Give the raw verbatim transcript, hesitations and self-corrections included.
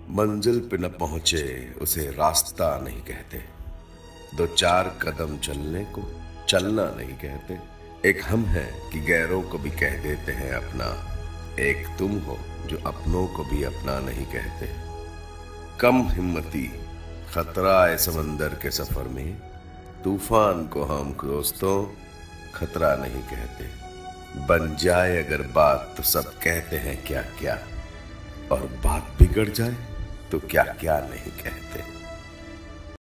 मंजिल पे न पहुंचे उसे रास्ता नहीं कहते। दो चार कदम चलने को चलना नहीं कहते। एक हम हैं कि गैरों को भी कह देते हैं अपना। एक तुम हो जो अपनों को भी अपना नहीं कहते। कम हिम्मती खतरा है समंदर के सफर में। तूफान को हम दोस्तों खतरा नहीं कहते। बन जाए अगर बात तो सब कहते हैं क्या क्या, और बात बिगड़ जाए तो क्या क्या नहीं कहते।